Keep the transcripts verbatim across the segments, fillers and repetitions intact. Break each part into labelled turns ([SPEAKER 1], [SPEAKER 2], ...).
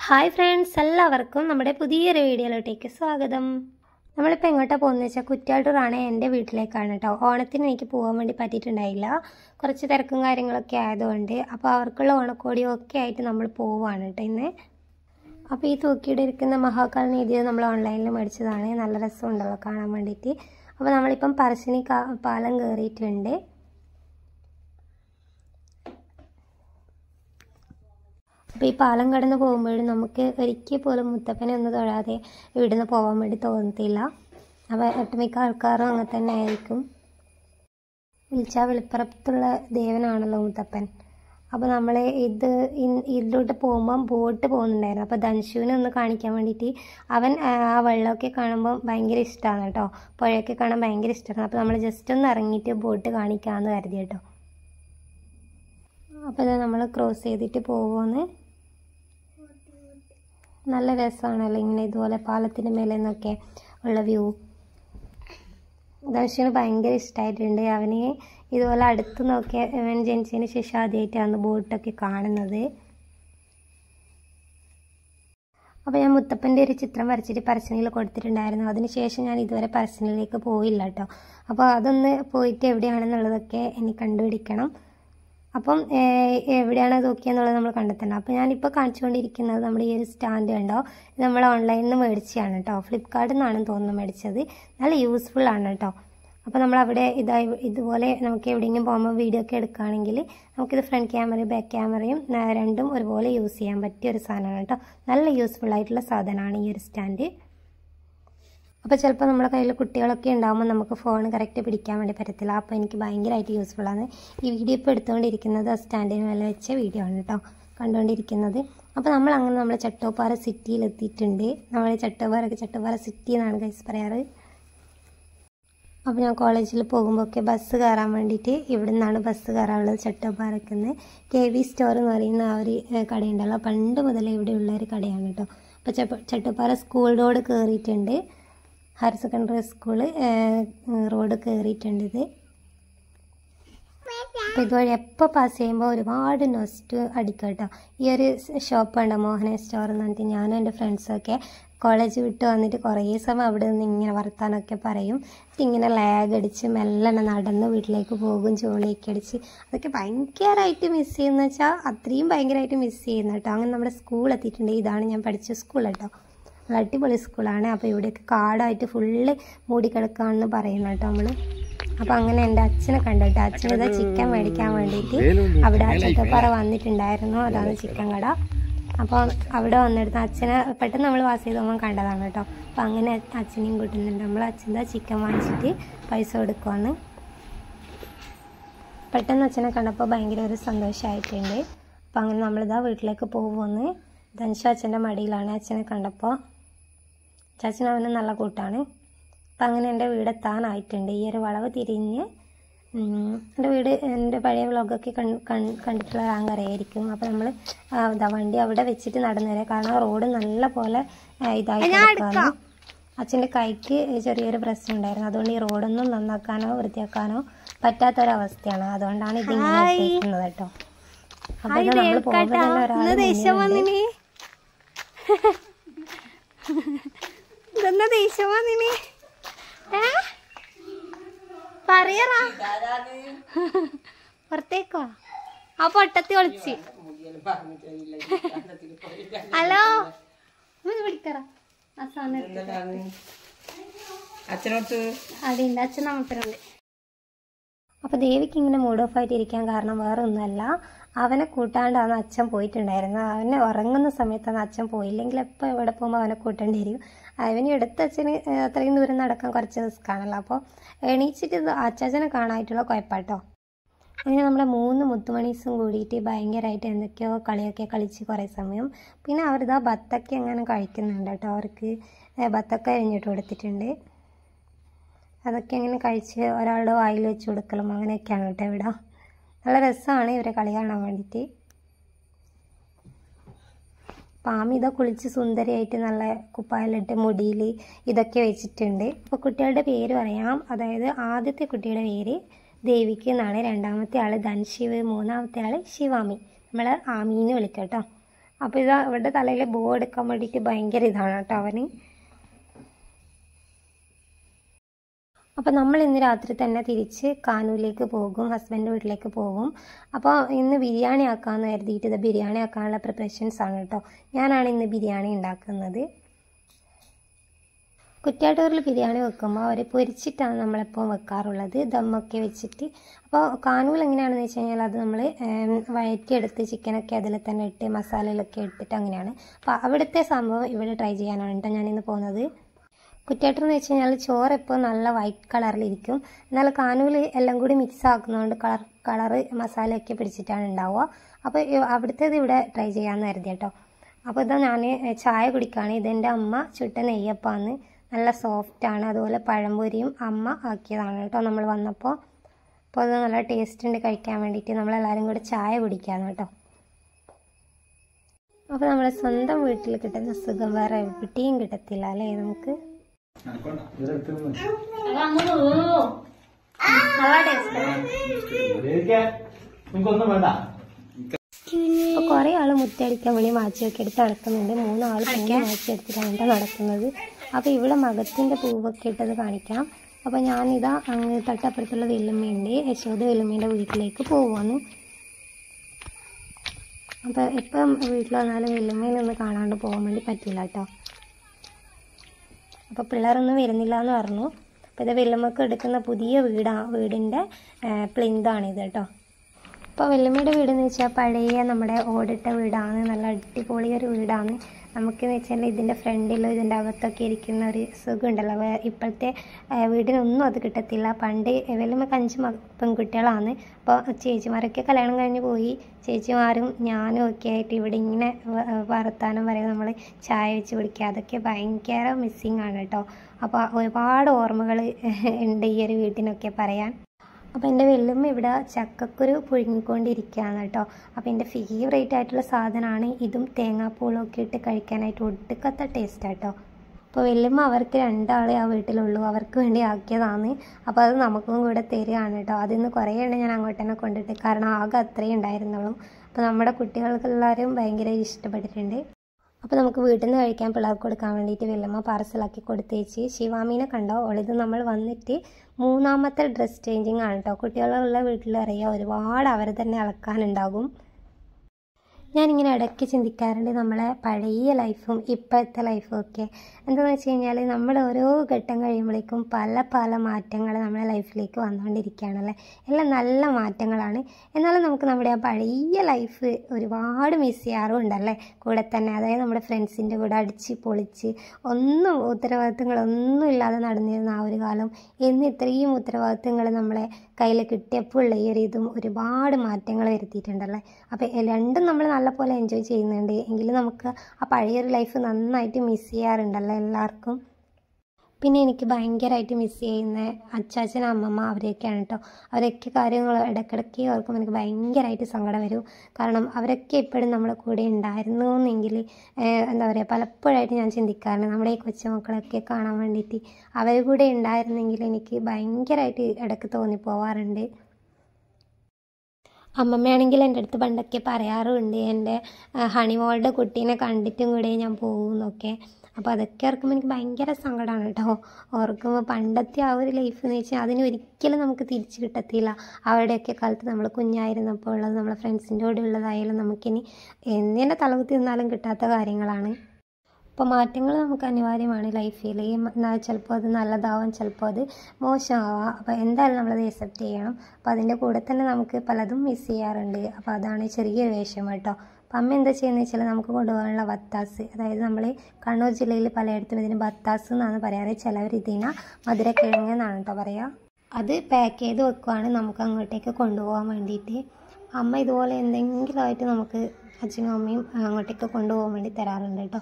[SPEAKER 1] Hi friends, എല്ലാവർക്കും നമ്മുടെ പുതിയൊരു വീഡിയോയിലോട്ടേക്ക് സ്വാഗതം. നമ്മളിപ്പോൾ എങ്ങോട്ടാണ് പോകുന്നത് വെച്ചാൽ കുറ്റ്യാട്ടൂറാണ്, എൻ്റെ വീട്ടിലേക്കാണ് കേട്ടോ. ഓണത്തിന് എനിക്ക് പോകാൻ വേണ്ടി പറ്റിയിട്ടുണ്ടായില്ല, കുറച്ച് തിരക്കും കാര്യങ്ങളൊക്കെ ആയതുകൊണ്ട്. അപ്പോൾ അവർക്കുള്ള ഓണക്കോടിയും ഒക്കെ ആയിട്ട് നമ്മൾ പോവുകയാണ് കേട്ടോ ഇന്ന്. അപ്പോൾ ഈ തൂക്കിയുടെ ഇരിക്കുന്ന മഹാകാൽ നീതി നമ്മൾ ഓൺലൈനിൽ മേടിച്ചതാണ്. നല്ല രസമുണ്ടല്ലോ കാണാൻ വേണ്ടിയിട്ട്. അപ്പോൾ നമ്മളിപ്പം പറശ്ശിനി പാലം കയറിയിട്ടുണ്ട്. അപ്പോൾ ഈ പാലം കടന്ന് പോകുമ്പോഴും നമുക്ക് ഒരിക്കൽ പോലും മുത്തപ്പനെ ഒന്ന് തൊഴാതെ ഇവിടുന്ന് പോകാൻ വേണ്ടി തോന്നത്തില്ല. അപ്പോൾ ഒട്ടുമിക്ക ആൾക്കാരും അങ്ങനെ തന്നെ ആയിരിക്കും. വിളിച്ചാൽ വെളിപ്പുറത്തുള്ള ദേവനാണല്ലോ മുത്തപ്പൻ. അപ്പോൾ നമ്മൾ ഇത് ഇതിലോട്ട് പോകുമ്പം ബോട്ട് പോകുന്നുണ്ടായിരുന്നു. അപ്പോൾ ധൻഷുവിനെ ഒന്ന് കാണിക്കാൻ വേണ്ടിയിട്ട് അവൻ ആ വെള്ളമൊക്കെ കാണുമ്പോൾ ഭയങ്കര ഇഷ്ടമാണ് കേട്ടോ. പുഴയൊക്കെ കാണാൻ ഭയങ്കര ഇഷ്ടമാണ്. അപ്പോൾ നമ്മൾ ജസ്റ്റ് ഒന്ന് ഇറങ്ങിയിട്ട് ബോട്ട് കാണിക്കാമെന്ന് കരുതി കേട്ടോ. അപ്പോൾ ഇത് നമ്മൾ ക്രോസ് ചെയ്തിട്ട് പോകുമെന്ന്. നല്ല രസമാണല്ലോ ഇങ്ങനെ ഇതുപോലെ പാലത്തിൻ്റെ മേലെ നിന്നൊക്കെ ഉള്ള വ്യൂ. ധനുഷിന് ഭയങ്കര ഇഷ്ടമായിട്ടുണ്ട്. അവന് ഇതുപോലെ അടുത്ത് നോക്കിയ അവൻ ജനിച്ചതിന് ശേഷം ആദ്യമായിട്ടാണ് ബോട്ടൊക്കെ കാണുന്നത്. അപ്പോൾ ഞാൻ മുത്തപ്പൻ്റെ ഒരു ചിത്രം വരച്ചിട്ട് പറശ്ശിനിയിൽ കൊടുത്തിട്ടുണ്ടായിരുന്നു. അതിനുശേഷം ഞാൻ ഇതുവരെ പറശ്ശിനിയിലേക്ക് പോയില്ല കേട്ടോ. അപ്പോൾ അതൊന്ന് പോയിട്ട് എവിടെയാണെന്നുള്ളതൊക്കെ എനിക്ക് കണ്ടുപിടിക്കണം. അപ്പം എവിടെയാണ് നോക്കിയെന്നുള്ളത് നമ്മൾ കണ്ടെത്തണം. അപ്പോൾ ഞാനിപ്പോൾ കാണിച്ചുകൊണ്ടിരിക്കുന്നത് നമ്മുടെ ഈ ഒരു സ്റ്റാൻഡ് കണ്ടോ, ഇത് നമ്മൾ ഓൺലൈനിൽ നിന്ന് മേടിച്ചതാണ് കേട്ടോ. ഫ്ലിപ്കാർട്ടിൽ നിന്നാണ് തോന്നുന്നു മേടിച്ചത്. നല്ല യൂസ്ഫുൾ ആണ് കേട്ടോ. അപ്പോൾ നമ്മളവിടെ ഇതായി ഇതുപോലെ നമുക്ക് എവിടെയെങ്കിലും പോകുമ്പോൾ വീഡിയോ ഒക്കെ എടുക്കുകയാണെങ്കിൽ നമുക്കിത് ഫ്രണ്ട് ക്യാമറയും ബാക്ക് ക്യാമറയും രണ്ടും ഒരുപോലെ യൂസ് ചെയ്യാൻ പറ്റിയ ഒരു സാധനമാണ് കേട്ടോ. നല്ല യൂസ്ഫുൾ ആയിട്ടുള്ള സാധനമാണ് ഈ ഒരു സ്റ്റാൻഡ്. അപ്പോൾ ചിലപ്പോൾ നമ്മുടെ കയ്യിൽ കുട്ടികളൊക്കെ ഉണ്ടാകുമ്പോൾ നമുക്ക് ഫോൺ കറക്റ്റ് പിടിക്കാൻ വേണ്ടി പറ്റത്തില്ല. അപ്പോൾ എനിക്ക് ഭയങ്കരമായിട്ട് യൂസ്ഫുള്ളാണ്. ഈ വീഡിയോ ഇപ്പോൾ എടുത്തുകൊണ്ടിരിക്കുന്നത് ആ സ്റ്റാൻഡിന് മേലെ വെച്ച വീഡിയോ ആണ് കേട്ടോ കണ്ടുകൊണ്ടിരിക്കുന്നത്. അപ്പോൾ നമ്മൾ അങ്ങനെ നമ്മൾ ചട്ടോപ്പാറ സിറ്റിയിലെത്തിയിട്ടുണ്ട്. നമ്മൾ ചട്ടോപ്പാറൊക്കെ ചട്ടോപ്പാറ സിറ്റി എന്നാണ് ഗൈസ് പറയാറ്. അപ്പോൾ ഞാൻ കോളേജിൽ പോകുമ്പോഴൊക്കെ ബസ് കയറാൻ വേണ്ടിയിട്ട് ഇവിടെ നിന്നാണ് ബസ് കയറാനുള്ളത്. ചട്ടോപ്പാറയ്ക്ക് നിന്ന് കെ വി സ്റ്റോർ എന്ന് പറയുന്ന ആ ഒരു കടയുണ്ടല്ലോ, പണ്ട് മുതലേ ഇവിടെയുള്ള ഒരു കടയാണ് കേട്ടോ. അപ്പോൾ ചട്ടോപ്പാറ സ്കൂൾ റോഡ് കയറിയിട്ടുണ്ട്. ഹയർ സെക്കൻഡറി സ്കൂള് റോഡ് കയറിയിട്ടുണ്ട് ഇത്. അപ്പോൾ ഇതുവഴി എപ്പോൾ പാസ് ചെയ്യുമ്പോൾ ഒരുപാട് നൊസ്റ്റ് അടിക്കും കേട്ടോ. ഈ ഒരു ഷോപ്പ് ഉണ്ടോ മോഹന സ്റ്റോർ എന്ന് പറഞ്ഞിട്ട് ഞാനും എൻ്റെ ഫ്രണ്ട്സൊക്കെ കോളേജ് വിട്ട് വന്നിട്ട് കുറേ സമയം അവിടെ നിന്ന് ഇങ്ങനെ വർത്താനൊക്കെ പറയും. ഇങ്ങനെ ലാഗ് അടിച്ച് മെല്ലനെ നടന്ന് വീട്ടിലേക്ക് പോകും, ജോളിയൊക്കെ അടിച്ച്. അതൊക്കെ ഭയങ്കരമായിട്ട് മിസ് ചെയ്യുന്ന വെച്ചാൽ അത്രയും ഭയങ്കരമായിട്ട് മിസ് ചെയ്യുന്ന കേട്ടോ. അങ്ങനെ നമ്മുടെ സ്കൂൾ എത്തിയിട്ടുണ്ട്. ഇതാണ് ഞാൻ പഠിച്ച സ്കൂൾ കേട്ടോ. നല്ല അടിപൊളി സ്കൂളാണ്. അപ്പോൾ ഇവിടെയൊക്കെ കാടായിട്ട് ഫുള്ള് മൂടിക്കിടക്കുകയാണെന്ന് പറയുന്നത് കേട്ടോ നമ്മൾ. അപ്പോൾ അങ്ങനെ എൻ്റെ അച്ഛനെ കണ്ടിട്ട് അച്ഛൻ ഇതാ ചിക്കൻ മേടിക്കാൻ വേണ്ടിയിട്ട് അവിടെ ചട്ടപ്പാറ വന്നിട്ടുണ്ടായിരുന്നു. അതാണ് ചിക്കൻ കട. അപ്പോൾ അവിടെ വന്നെടുത്ത് അച്ഛനെ പെട്ടെന്ന് നമ്മൾ പാസ് ചെയ്ത് പോകുമ്പോൾ കണ്ടതാണ് കേട്ടോ. അപ്പോൾ അങ്ങനെ അച്ഛനെയും കൂട്ടുന്നുണ്ട്. നമ്മൾ അച്ഛൻ്റെ ചിക്കൻ വാങ്ങിച്ചിട്ട് പൈസ കൊടുക്കുവാണ്. പെട്ടെന്ന് അച്ഛനെ കണ്ടപ്പോൾ ഭയങ്കര ഒരു സന്തോഷമായിട്ടുണ്ട്. അപ്പോൾ അങ്ങനെ നമ്മളിതാ വീട്ടിലേക്ക് പോകുമെന്ന്. ധനുഷ അച്ഛൻ്റെ മടിയിലാണ് അച്ഛനെ കണ്ടപ്പോൾ. ചാച്ചൻ അവന് നല്ല കൂട്ടാണ്. അപ്പം അങ്ങനെ എൻ്റെ വീട് എത്താനായിട്ടുണ്ട്. ഈ ഒരു വളവ് തിരിഞ്ഞ് എൻ്റെ വീട് എൻ്റെ പഴയ വ്ളോഗൊക്കെ കണ്ടിട്ടുള്ള ആങ്കറിയായിരിക്കും. അപ്പോൾ നമ്മൾ ഇതാ വണ്ടി അവിടെ വെച്ചിട്ട് നടന്നു വരാം. കാരണം റോഡ് നല്ല പോലെ ഇതായി കിടക്കുകയാണ്. അച്ഛൻ്റെ കൈക്ക് ചെറിയൊരു പ്രശ്നം ഉണ്ടായിരുന്നു. അതുകൊണ്ട് ഈ റോഡൊന്നും നന്നാക്കാനോ വൃത്തിയാക്കാനോ പറ്റാത്തൊരവസ്ഥയാണ്. അതുകൊണ്ടാണ് ഇതിങ്ങനെ ഇട്ടേക്കുന്നത് കേട്ടോ. അപ്പോൾ നമ്മൾ പോകുമ്പോൾ തന്നെ ഒരാൾ ഇതെന്താ ദേഷ്യമാ നിന്നെ പറയറാ പുറത്തേക്കോ ആ പൊട്ടത്തി ഒളിച്ച്. ഹലോ വിളിക്കറ അടിയുണ്ട് അച്ഛൻ നമ്മപ്പുണ്ട്. അപ്പോൾ ദേവിക്ക് ഇങ്ങനെ മൂഡ് ഓഫ് ആയിട്ട് ഇരിക്കാൻ കാരണം വേറെ ഒന്നുമല്ല, അവനെ കൂട്ടാണ്ടാണ് അച്ഛൻ പോയിട്ടുണ്ടായിരുന്നത്. അവനെ ഉറങ്ങുന്ന സമയത്താണ് അച്ഛൻ പോയില്ലെങ്കിൽ എപ്പോൾ എവിടെ പോകുമ്പോൾ അവനെ കൂട്ടേണ്ടി വരും. അവന് എടുത്ത് അച്ഛന് അത്രയും ദൂരം നടക്കാൻ കുറച്ച് റിസ്ക്കാണല്ലോ. അപ്പോൾ എണീച്ചിട്ട് അച്ചാച്ചനെ കാണാനായിട്ടുള്ള കുഴപ്പമാട്ടോ. അങ്ങനെ നമ്മുടെ മൂന്ന് മുത്തുമണീസും കൂടിയിട്ട് ഭയങ്കരമായിട്ട് എന്തൊക്കെയോ കളിയൊക്കെ കളിച്ച് കുറേ സമയം. പിന്നെ അവരിതാ ബത്തക്ക എങ്ങനെ കഴിക്കുന്നുണ്ട് കേട്ടോ. അവർക്ക് ബത്തക്ക അരിഞ്ഞിട്ട് കൊടുത്തിട്ടുണ്ട്. അതൊക്കെ അങ്ങനെ കഴിച്ച് ഒരാളുടെ വായിൽ വെച്ച് കൊടുക്കലും അങ്ങനെയൊക്കെയാണ് കേട്ടോ ഇവിടെ. നല്ല രസമാണ് ഇവരെ കളി കാണാൻ വേണ്ടിയിട്ട്. പാമി ഇതാ കുളിച്ച് സുന്ദരിയായിട്ട് നല്ല കുപ്പായിലിട്ട് മുടിയിൽ ഇതൊക്കെ വെച്ചിട്ടുണ്ട്. അപ്പോൾ കുട്ടികളുടെ പേര് പറയാം. അതായത് ആദ്യത്തെ കുട്ടിയുടെ പേര് ദേവിക്ക് എന്നാണ്, രണ്ടാമത്തെ ആൾ ധൻശിവ്, മൂന്നാമത്തെ ആൾ ശിവാമി. നമ്മൾ ആമീന്ന് വിളിക്കാം കേട്ടോ. അപ്പോൾ ഇതാ ഇവരുടെ തലയിൽ ബോ എടുക്കാൻ വേണ്ടിയിട്ട് ഭയങ്കര ഇതാണ് കേട്ടോ അവന്. അപ്പോൾ നമ്മൾ ഇന്ന് രാത്രി തന്നെ തിരിച്ച് കാനൂരിലേക്ക് പോകും, ഹസ്ബൻഡ് വീട്ടിലേക്ക് പോകും. അപ്പോൾ ഇന്ന് ബിരിയാണി ആക്കാമെന്ന് കരുതിയിട്ട് ഇത് ബിരിയാണി ആക്കാനുള്ള പ്രിപ്പറേഷൻസ് ആണ് കേട്ടോ. ഞാനാണ് ഇന്ന് ബിരിയാണി ഉണ്ടാക്കുന്നത്. കുറ്റ്യാട്ടൂരിൽ ബിരിയാണി വെക്കുമ്പോൾ അവർ പൊരിച്ചിട്ടാണ് നമ്മളെപ്പോൾ വെക്കാറുള്ളത്, ദമ്മൊക്കെ വെച്ചിട്ട്. അപ്പോൾ കാനൂൽ എങ്ങനെയാണെന്ന് വെച്ച് കഴിഞ്ഞാൽ അത് നമ്മൾ വഴറ്റിയെടുത്ത് ചിക്കനൊക്കെ അതിൽ തന്നെ ഇട്ട് മസാലയിലൊക്കെ ഇട്ടിട്ട് അങ്ങനെയാണ്. അപ്പോൾ അവിടുത്തെ സംഭവം ഇവിടെ ട്രൈ ചെയ്യാനാണ് കേട്ടോ ഞാനിന്ന് പോകുന്നത്. കുറ്റ്യാട്ടൂർ എന്ന് വെച്ച് കഴിഞ്ഞാൽ ചോറ് ഇപ്പോൾ നല്ല വൈറ്റ് കളറിലിരിക്കും, എന്നാൽ കാനൂൽ എല്ലാം കൂടി മിക്സ് ആക്കുന്നതുകൊണ്ട് കളർ കളറ് മസാലയൊക്കെ പിടിച്ചിട്ടാണ് ഉണ്ടാവുക. അപ്പോൾ അവിടുത്തേത് ഇവിടെ ട്രൈ ചെയ്യാമെന്ന് കരുതി കേട്ടോ. അപ്പോൾ ഇതാ ഞാൻ ചായ കുടിക്കുകയാണ്. ഇതെൻ്റെ അമ്മ ചുട്ട നെയ്യപ്പാന്ന്, നല്ല സോഫ്റ്റാണ്. അതുപോലെ പഴംപൊരിയും അമ്മ ആക്കിയതാണ് കേട്ടോ നമ്മൾ വന്നപ്പോൾ. അപ്പോൾ അത് നല്ല ടേസ്റ്റ് ഉണ്ട് കഴിക്കാൻ വേണ്ടിയിട്ട്. നമ്മളെല്ലാവരും കൂടെ ചായ കുടിക്കാന്ന് കേട്ടോ. അപ്പോൾ നമ്മുടെ സ്വന്തം വീട്ടിൽ കിട്ടുന്ന സുഖം വേറെ എവിടെയും കിട്ടത്തില്ല അല്ലേ നമുക്ക്. അപ്പോൾ കുറേ ആൾ മുറ്റടിക്കാൻ വേണ്ടി മാച്ചിയൊക്കെ എടുത്ത് നടക്കുന്നുണ്ട്. മൂന്നാൾ പൂവ് മാച്ചി എടുത്തിട്ടാണ് നടക്കുന്നത്. അപ്പോൾ ഇവിടെ മകത്തിൻ്റെ പൂവൊക്കെ ഇട്ടത് കാണിക്കാം. അപ്പോൾ ഞാനിതാ അങ്ങ് തൊട്ടപ്പുറത്തുള്ള വെല്ലുമ്മയുണ്ട്, യശോദ വെല്ലുമ്മയുടെ വീട്ടിലേക്ക് പോവാന്ന്. അപ്പോൾ എപ്പം വീട്ടിൽ വന്നാലും വെല്ലുമ്മയിലൊന്ന് കാണാണ്ട് പോകാൻ വേണ്ടി പറ്റില്ല കേട്ടോ. അപ്പോൾ പിള്ളേരൊന്നും വരുന്നില്ല എന്ന് പറഞ്ഞു. അപ്പോൾ ഇത് വെല്ലുമ്മക്ക് എടുക്കുന്ന പുതിയ വീടാ വീടിൻ്റെ പ്ലിന്താണിത് കേട്ടോ. അപ്പോൾ വെല്ലുമ്മയുടെ വീടെന്ന് വെച്ചാൽ പഴയ നമ്മുടെ ഓടിട്ട വീടാണ്, നല്ല അടിപൊളി ഒരു വീടാണ്. നമുക്കെന്ന് വെച്ചാൽ ഇതിൻ്റെ ഫ്രണ്ടിലോ ഇതിൻ്റെ അകത്തൊക്കെ ഇരിക്കുന്ന ഒരു സുഖം ഉണ്ടല്ലോ, ഇപ്പോഴത്തെ വീടിനൊന്നും അത് കിട്ടത്തില്ല. പണ്ട് വെല്ലുമ്മക്ക് അഞ്ച് പെൺകുട്ടികളാണ്. അപ്പോൾ ചേച്ചിമാരൊക്കെ കല്യാണം കഴിഞ്ഞ് പോയി. ചേച്ചിമാരും ഞാനും ഒക്കെ ആയിട്ട് ഇവിടെ ഇങ്ങനെ വർത്താനം പറയുക, നമ്മൾ ചായ വെച്ച് കുടിക്കുക, അതൊക്കെ ഭയങ്കര മിസ്സിങ് ആണ് കേട്ടോ. അപ്പോൾ ഒരുപാട് ഓർമ്മകൾ ഉണ്ട് ഈ ഒരു വീട്ടിനൊക്കെ പറയാൻ. അപ്പോൾ എൻ്റെ വെല്ലുമ്മ ഇവിടെ ചക്കക്കുരു പുഴുങ്ങിക്കൊണ്ടിരിക്കുകയാണ് കേട്ടോ. അപ്പോൾ എൻ്റെ ഫേവറേറ്റ് ആയിട്ടുള്ള സാധനമാണ് ഇതും തേങ്ങാപ്പൂളൊക്കെ ഇട്ട് കഴിക്കാനായിട്ട് ഒടുക്കത്തെ ടേസ്റ്റ് കേട്ടോ. അപ്പോൾ വെല്ലുമ്മ അവർക്ക് രണ്ടാളെ ആ വീട്ടിലുള്ളൂ, അവർക്ക് വേണ്ടി ആക്കിയതാണ്. അപ്പോൾ അത് നമുക്കും കൂടെ തരികയാണ് കേട്ടോ. അതിൽ നിന്ന് കുറേ എണ്ണം ഞാൻ അങ്ങോട്ട് തന്നെ കൊണ്ടിട്ട്, കാരണം ആകെ അത്രയും ഉണ്ടായിരുന്നുള്ളൂ. അപ്പോൾ നമ്മുടെ കുട്ടികൾക്കെല്ലാവരും ഭയങ്കര ഇഷ്ടപ്പെട്ടിട്ടുണ്ട്. അപ്പോൾ നമുക്ക് വീട്ടിൽ നിന്ന് കഴിക്കാൻ പിള്ളേർക്ക് കൊടുക്കാൻ വേണ്ടിയിട്ട് വെല്ലുമ്മ പാർസലാക്കി കൊടുത്തേച്ച്. ശിവാമീനെ കണ്ടോ, ഓളിത് നമ്മൾ വന്നിട്ട് മൂന്നാമത്തെ ഡ്രസ് ചേഞ്ചിങ് ആണ് കേട്ടോ. കുട്ടികളുള്ള വീട്ടിലറിയാം ഒരുപാട് അവർ തന്നെ അളക്കാനുണ്ടാകും. ഞാനിങ്ങനെ ഇടയ്ക്ക് ചിന്തിക്കാറുണ്ട് നമ്മളെ പഴയ ലൈഫും ഇപ്പോഴത്തെ ലൈഫും ഒക്കെ. എന്താണെന്ന് വെച്ച് കഴിഞ്ഞാൽ നമ്മൾ ഓരോ ഘട്ടം കഴിയുമ്പോഴേക്കും പല പല മാറ്റങ്ങൾ നമ്മുടെ ലൈഫിലേക്ക് വന്നുകൊണ്ടിരിക്കുകയാണല്ലേ. എല്ലാം നല്ല മാറ്റങ്ങളാണ്. എന്നാലും നമുക്ക് നമ്മുടെ ആ പഴയ ലൈഫ് ഒരുപാട് മിസ് ചെയ്യാറുണ്ടല്ലേ കൂടെ തന്നെ. അതായത് നമ്മുടെ ഫ്രണ്ട്സിൻ്റെ കൂടെ അടിച്ച് പൊളിച്ച് ഒന്നും ഉത്തരവാദിത്തങ്ങളൊന്നും ഇല്ലാതെ നടന്നിരുന്ന ആ ഒരു കാലം എന്ന് ഇത്രയും ഉത്തരവാദിത്തങ്ങൾ നമ്മളെ കയ്യിൽ കിട്ടിയപ്പോൾ ഉള്ള ഈ ഒരു ഇതും ഒരുപാട് മാറ്റങ്ങൾ വരുത്തിയിട്ടുണ്ടല്ലേ. അപ്പോൾ രണ്ടും നമ്മൾ നല്ലപോലെ എൻജോയ് ചെയ്യുന്നുണ്ട്. എങ്കിലും നമുക്ക് ആ പഴയൊരു ലൈഫ് നന്നായിട്ട് മിസ് ചെയ്യാറുണ്ടല്ലോ എല്ലാവർക്കും. പിന്നെ എനിക്ക് ഭയങ്കരമായിട്ട് മിസ് ചെയ്യുന്ന അച്ചാച്ചൻ അമ്മമ്മ അവരെയൊക്കെയാണ് കേട്ടോ. അവരൊക്കെ കാര്യങ്ങൾ ഇടയ്ക്കിടയ്ക്ക് ഓർക്കുമ്പോൾ എനിക്ക് ഭയങ്കരമായിട്ട് സങ്കടം വരും. കാരണം അവരൊക്കെ ഇപ്പോഴും നമ്മുടെ കൂടെ ഉണ്ടായിരുന്നു എന്നെങ്കിൽ എന്താ പറയുക, പലപ്പോഴായിട്ട് ഞാൻ ചിന്തിക്കാറുണ്ട് നമ്മുടെ ഈ കൊച്ചുമക്കളൊക്കെ കാണാൻ വേണ്ടിയിട്ട് അവർ കൂടെ ഉണ്ടായിരുന്നെങ്കിൽ എനിക്ക് ഭയങ്കരമായിട്ട് ഇടയ്ക്ക് തോന്നിപ്പോവാറുണ്ട്. അമ്മമ്മയാണെങ്കിൽ എൻ്റെ അടുത്ത് പണ്ടൊക്കെ പറയാറുണ്ട് എൻ്റെ ഹണിമോളുടെ കുട്ടീനെ കണ്ടിട്ടും കൂടെ ഞാൻ പോകുന്നൊക്കെ. അപ്പോൾ അതൊക്കെ ഓർക്കുമ്പോൾ എനിക്ക് ഭയങ്കര സങ്കടമാണ് കേട്ടോ. ഓർക്കുമ്പോൾ പണ്ടത്തെ ആ ഒരു ലൈഫ് എന്ന് വെച്ചാൽ അതിന് ഒരിക്കലും നമുക്ക് തിരിച്ചു കിട്ടത്തില്ല. അവിടെയൊക്കെ കാലത്ത് നമ്മൾ കുഞ്ഞായിരുന്നപ്പോൾ ഉള്ളത് നമ്മളെ ഫ്രണ്ട്സിൻ്റെ കൂടെ ഉള്ളതായാലും നമുക്കിനി എന്നെ തലകുത്തി നിന്നാലും കിട്ടാത്ത കാര്യങ്ങളാണ്. അപ്പോൾ മാറ്റങ്ങൾ നമുക്ക് അനിവാര്യമാണ് ലൈഫിൽ. ചിലപ്പോൾ അത് നല്ലതാവാം, ചിലപ്പോൾ അത് മോശമാവാം. അപ്പോൾ എന്തായാലും നമ്മളത് അക്സെപ്റ്റ് ചെയ്യണം. അപ്പോൾ അതിൻ്റെ കൂടെ തന്നെ നമുക്ക് പലതും മിസ് ചെയ്യാറുണ്ട്. അപ്പോൾ അതാണ് ചെറിയൊരു വിഷമം കേട്ടോ. അപ്പം അമ്മ എന്താ ചെയ്യുന്നത് വെച്ചാൽ നമുക്ക് കൊണ്ടുപോകാനുള്ള ബത്താസ്, അതായത് നമ്മൾ കണ്ണൂർ ജില്ലയിൽ പലയിടത്തും ഇതിന് ബത്താസ് എന്നാണ് പറയാറ്. ചിലവർ ഇതിന് മധുരക്കിഴങ്ങ് എന്നാണ് കേട്ടോ പറയുക. അത് പാക്ക് ചെയ്ത് വെക്കുവാണ് നമുക്ക് അങ്ങോട്ടേക്ക് കൊണ്ടുപോകാൻ വേണ്ടിയിട്ട്. അമ്മ ഇതുപോലെ എന്തെങ്കിലുമായിട്ട് നമുക്ക് അച്ഛനും അമ്മയും അങ്ങോട്ടേക്ക് കൊണ്ടുപോകാൻ വേണ്ടി തരാറുണ്ട് കേട്ടോ.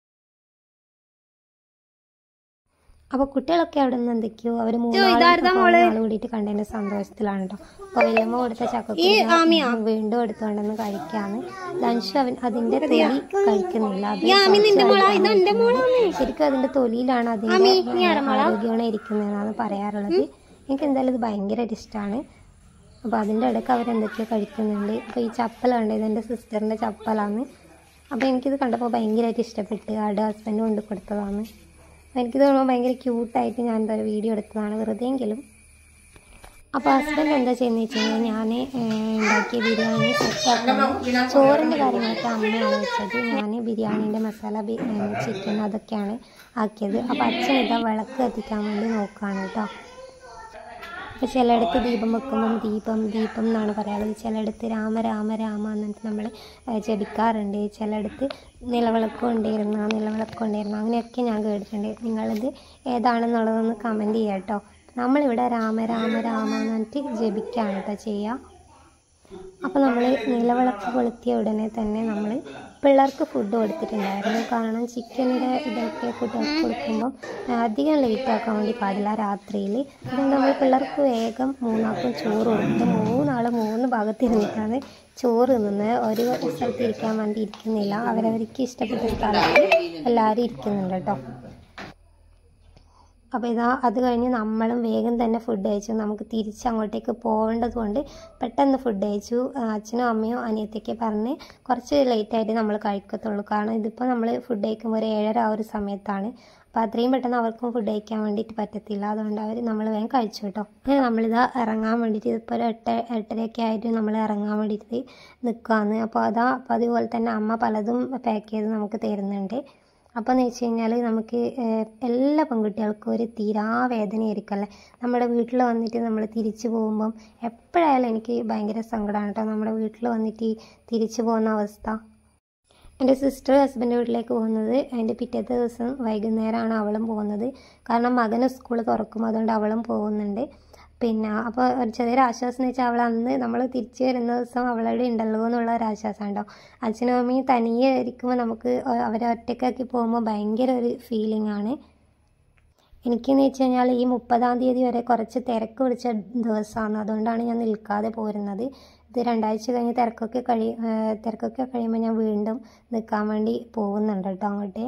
[SPEAKER 1] അപ്പോൾ കുട്ടികളൊക്കെ അവിടെ നിന്ന് എന്തൊക്കെയോ അവർ മൂന്നാൾ കൂടിയിട്ട് കണ്ടതിൻ്റെ സന്തോഷത്തിലാണ് കേട്ടോ. അപ്പോൾ വല്യമ്മ കൊടുത്ത ചക്കക്കുരു വീണ്ടും എടുത്തുകൊണ്ടെന്ന് കഴിക്കാന്ന്. ലഞ്ച് അവൻ അതിൻ്റെ തൊലി കഴിക്കുന്നില്ല. അത് ശരിക്കും അതിൻ്റെ തൊലിയിലാണ് അതിൻ്റെ ആരോഗ്യമാണ് ഇരിക്കുന്നതെന്നാണ് പറയാറുള്ളത്. എനിക്ക് എന്തായാലും ഇത് ഭയങ്കരമായിട്ട് ഇഷ്ടമാണ്. അപ്പോൾ അതിൻ്റെ ഇടയ്ക്ക് അവരെന്തൊക്കെയോ കഴിക്കുന്നുണ്ട്. അപ്പോൾ ഈ ചപ്പലുണ്ട്, ഇതെൻ്റെ സിസ്റ്ററിൻ്റെ ചപ്പലാണ്. അപ്പോൾ എനിക്കിത് കണ്ടപ്പോൾ ഭയങ്കരമായിട്ട് ഇഷ്ടപ്പെട്ട് ആടെ ഹസ്ബൻഡ് കൊണ്ട് കൊടുത്തതാണ്. എനിക്കിത് കാണുമ്പോൾ ഭയങ്കര ക്യൂട്ടായിട്ട് ഞാൻ എന്താ വീഡിയോ എടുത്തതാണ് വെറുതെയെങ്കിലും. അപ്പോൾ ഹസ്ബൻഡ് എന്താ ചെയ്യുന്നത് വെച്ച് കഴിഞ്ഞാൽ ഞാൻ ഉണ്ടാക്കിയ ബിരിയാണി സെറ്റാക്കാൻ ചോറിൻ്റെ കാര്യങ്ങളൊക്കെ അമ്മയാണ് വെച്ചത്. ഞാൻ ബിരിയാണീൻ്റെ മസാല ചിക്കൻ അതൊക്കെയാണ് ആക്കിയത്. അപ്പോൾ അച്ഛൻ ഇതാ വിളക്ക് കത്തിക്കാൻ വേണ്ടി നോക്കുകയാണ് കേട്ടോ. അപ്പോൾ ചിലയിടത്ത് ദീപം വെക്കുമ്പം ദീപം ദീപം എന്നാണ് പറയാറുള്ളത്, ചിലയിടത്ത് രാമ രാമ രാമ എന്നിട്ട് നമ്മൾ ജപിക്കാറുണ്ട്, ചിലയിടത്ത് നിലവിളക്ക് കൊണ്ടിരുന്ന നിലവിളക്ക് കൊണ്ടിരുന്ന അങ്ങനെയൊക്കെ ഞാൻ കേട്ടിട്ടുണ്ട്. നിങ്ങളിത് ഏതാണെന്നുള്ളതൊന്ന് കമൻറ്റ് ചെയ്യാം കേട്ടോ. നമ്മളിവിടെ രാമ രാമ രാമ എന്നിട്ട് ജപിക്കുകയാണ് കേട്ടോ ചെയ്യുക. അപ്പോൾ നമ്മൾ നിലവിളക്ക് കൊളുത്തിയ ഉടനെ തന്നെ നമ്മൾ പിള്ളേർക്ക് ഫുഡ് കൊടുത്തിട്ടുണ്ടായിരുന്നു. കാരണം ചിക്കനിൻ്റെ ഇതൊക്കെ കുട്ടികൾക്ക് കൊടുക്കുമ്പം അധികം ലേറ്റ് ആക്കാൻ വേണ്ടി പാടില്ല രാത്രിയിൽ. അതുകൊണ്ട് നമ്മൾ പിള്ളേർക്ക് വേഗം മൂന്നാൾക്കും ചോറ് കൊടുത്ത് മൂന്നാൾ മൂന്ന് ഭാഗത്തിരുന്നിട്ടാണ് ചോറ് നിന്ന് ഒരു സ്ഥലത്ത് ഇരിക്കാൻ വേണ്ടി ഇരിക്കുന്നില്ല. അവരവർക്ക് ഇഷ്ടപ്പെട്ട സ്ഥലത്ത് എല്ലാവരും ഇരിക്കുന്നുണ്ട് കേട്ടോ. അപ്പോൾ ഇതാ അത് കഴിഞ്ഞ് നമ്മളും വേഗം തന്നെ ഫുഡ് കഴിച്ചു. നമുക്ക് തിരിച്ചങ്ങോട്ടേക്ക് പോകേണ്ടത് കൊണ്ട് പെട്ടെന്ന് ഫുഡ് കഴിച്ചു. അച്ഛനും അമ്മയും അനിയത്തേക്ക് പറഞ്ഞ് കുറച്ച് ലേറ്റായിട്ട് നമ്മൾ കഴിക്കത്തുള്ളൂ. കാരണം ഇതിപ്പോൾ നമ്മൾ ഫുഡ് കഴിക്കുമ്പോൾ ഒരു ഏഴര ആ ഒരു സമയത്താണ്. അപ്പോൾ അത്രയും പെട്ടെന്ന് അവർക്കും ഫുഡ് കഴിക്കാൻ വേണ്ടിയിട്ട് പറ്റത്തില്ല. അതുകൊണ്ട് അവർ നമ്മൾ വേഗം കഴിച്ചു കേട്ടോ. അങ്ങനെ നമ്മളിതാ ഇറങ്ങാൻ വേണ്ടിയിട്ട് ഇതിപ്പോൾ ഒരു എട്ട് എട്ടരയൊക്കെ ആയിട്ട് നമ്മൾ ഇറങ്ങാൻ വേണ്ടിയിട്ട് നിൽക്കുകയാണ്. അപ്പോൾ അതാ അപ്പോൾ അതുപോലെ തന്നെ അമ്മ പലതും പാക്ക് ചെയ്ത് നമുക്ക് തരുന്നുണ്ട്. അപ്പോൾ എന്ന് വെച്ച് കഴിഞ്ഞാൽ നമുക്ക് എല്ലാ പെൺകുട്ടികൾക്കും ഒരു തീരാവേദനയായിരിക്കുമല്ലേ. നമ്മുടെ വീട്ടിൽ വന്നിട്ട് നമ്മൾ തിരിച്ചു പോകുമ്പം എപ്പോഴായാലും എനിക്ക് ഭയങ്കര സങ്കടമാണ് കേട്ടോ നമ്മുടെ വീട്ടിൽ വന്നിട്ട് തിരിച്ചു പോകുന്ന അവസ്ഥ. എൻ്റെ സിസ്റ്റർ ഹസ്ബൻഡ് വീട്ടിലേക്ക് പോകുന്നത് അതിൻ്റെ പിറ്റത്തെ ദിവസം വൈകുന്നേരമാണ് അവളും പോകുന്നത്. കാരണം മകന് സ്കൂൾ തുറക്കും, അതുകൊണ്ട് അവളും പോകുന്നുണ്ട്. പിന്നെ അപ്പോൾ ഒരു ചെറിയൊരു ആശ്വാസം എന്ന് വെച്ചാൽ അവൾ അന്ന് നമ്മൾ തിരിച്ചു വരുന്ന ദിവസം അവളവിടെ ഉണ്ടല്ലോ എന്നുള്ള ഒരു ആശ്വാസം ഉണ്ടോ. അച്ഛനും അമ്മയും തനിയെ ഇരിക്കുമ്പോൾ നമുക്ക് അവരെ ഒറ്റയ്ക്കാക്കി പോകുമ്പോൾ ഭയങ്കര ഒരു ഫീലിംഗ് ആണ്. എനിക്കെന്ന് വെച്ച് കഴിഞ്ഞാൽ ഈ മുപ്പതാം തീയതി വരെ കുറച്ച് തിരക്ക് പിടിച്ച ദിവസമാണ്, അതുകൊണ്ടാണ് ഞാൻ നിൽക്കാതെ പോരുന്നത്. ഇത് രണ്ടാഴ്ച കഴിഞ്ഞ് തിരക്കൊക്കെ കഴി തിരക്കൊക്കെ കഴിയുമ്പോൾ ഞാൻ വീണ്ടും നിൽക്കാൻ വേണ്ടി പോകുന്നുണ്ട് കേട്ടോ അങ്ങോട്ട്.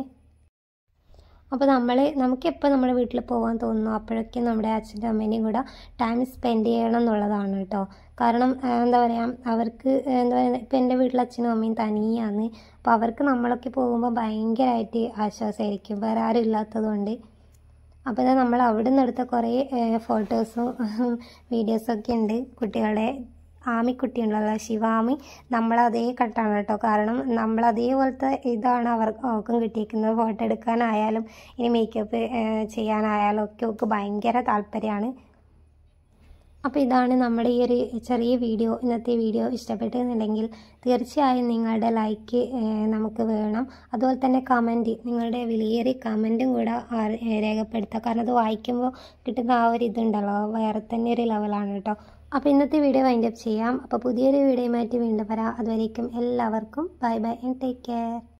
[SPEAKER 1] അപ്പോൾ നമ്മൾ നമുക്കെപ്പോൾ നമ്മുടെ വീട്ടിൽ പോകാൻ തോന്നുന്നു അപ്പോഴൊക്കെ നമ്മുടെ അച്ഛൻ്റെ അമ്മേനെയും കൂടെ ടൈം സ്പെൻഡ് ചെയ്യണം എന്നുള്ളതാണ് കേട്ടോ. കാരണം എന്താ പറയുക, അവർക്ക് എന്താ പറയുക, ഇപ്പോൾ എൻ്റെ വീട്ടിൽ അച്ഛനും അമ്മയും തനിയാണ്. അപ്പോൾ അവർക്ക് നമ്മളൊക്കെ പോകുമ്പോൾ ഭയങ്കരമായിട്ട് ആശ്വാസമായിരിക്കും, വേറെ ആരും ഇല്ലാത്തതുകൊണ്ട്. അപ്പോൾ ഇത് നമ്മൾ അവിടെ നിന്ന് എടുത്ത കുറേ ഫോട്ടോസും വീഡിയോസൊക്കെ ഉണ്ട്. കുട്ടികളുടെ ആമിക്കുട്ടി ഉണ്ടല്ലോ ശിവാമി, നമ്മളതേ കട്ടാണ് കേട്ടോ. കാരണം നമ്മളതേപോലത്തെ ഇതാണ് അവർക്ക് അവൾക്കും കിട്ടിയിരിക്കുന്നത്. ഫോട്ടോ എടുക്കാനായാലും ഇനി മേക്കപ്പ് ചെയ്യാനായാലും ഒക്കെ ഒക്കെ ഭയങ്കര താല്പര്യമാണ്. അപ്പോൾ ഇതാണ് നമ്മുടെ ഈ ഒരു ചെറിയ വീഡിയോ. ഇന്നത്തെ വീഡിയോ ഇഷ്ടപ്പെട്ടെന്നുണ്ടെങ്കിൽ തീർച്ചയായും നിങ്ങളുടെ ലൈക്ക് നമുക്ക് വേണം. അതുപോലെ തന്നെ കമൻറ്റ്, നിങ്ങളുടെ വിലയേറിയ കമൻറ്റും കൂടെ രേഖപ്പെടുത്തുക. കാരണം അത് വായിക്കുമ്പോൾ കിട്ടുന്ന ആ ഒരു ഇതുണ്ടല്ലോ വേറെ തന്നെ ഒരു ലെവലാണ് കേട്ടോ. അപ്പോൾ ഇന്നത്തെ വീഡിയോ വൈൻഡ് അപ്പ് ചെയ്യാം. അപ്പോൾ പുതിയൊരു വീഡിയോയുമായിട്ട് വീണ്ടും വരാം. അതുവരേക്കും എല്ലാവർക്കും bye bye and take care.